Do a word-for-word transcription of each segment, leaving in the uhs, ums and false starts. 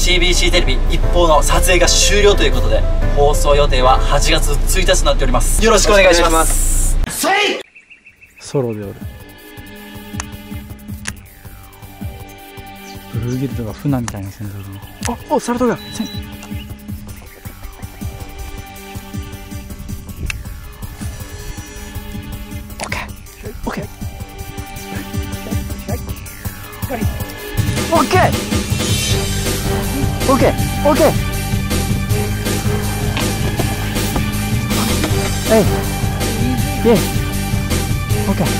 シービーシー テレビ一報の撮影が終了ということで、放送予定ははちがつついたちとなっております。よろしくお願いします。 ソロでおるブルーギルドが船みたいな船頭でね。あおサルトがせんオッケーオッケーオッケーオッケーオッケーえいイエイオッケー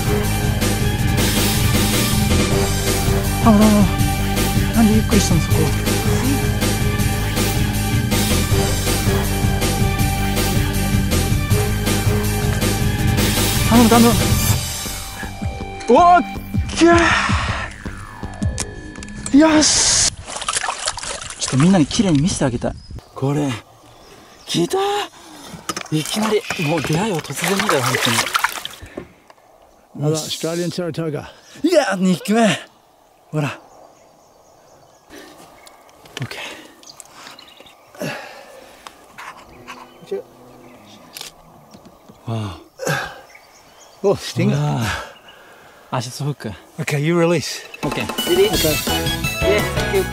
あららなんでゆっくりしたのそこ頼む頼むオッケーよしちょっとみんなに綺麗に見せてあげたい。これ聞いたいきなりもう出会いは突然だよ本当に。 Another Australian Saratoga. いやにひきめほら OK wow Oh, stinger. 足すフック Okay, you release. OK Okay. Yeah, thank you.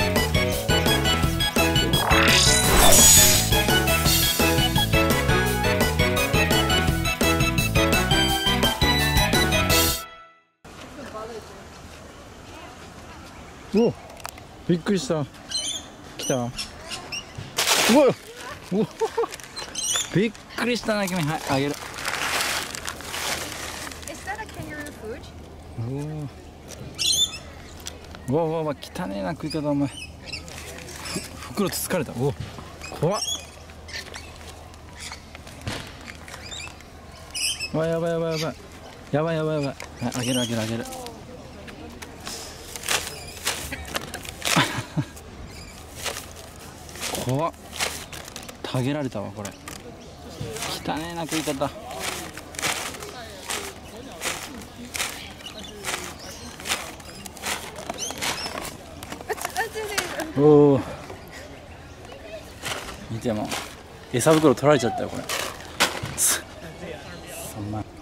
おびっくりした来たうわうわびっくりしたな君。はいあげる。 Is that a kangaroo food? うわうわうわ汚ねえな食い方お前。ふ袋つつかれた。お怖っ。わやばいやばいやばいやばいやばいやばい。はいあげるあげるあげる。怖ったげられたわこれ。汚ねえな食い方。おお見ても餌袋取られちゃったよこれ。そんな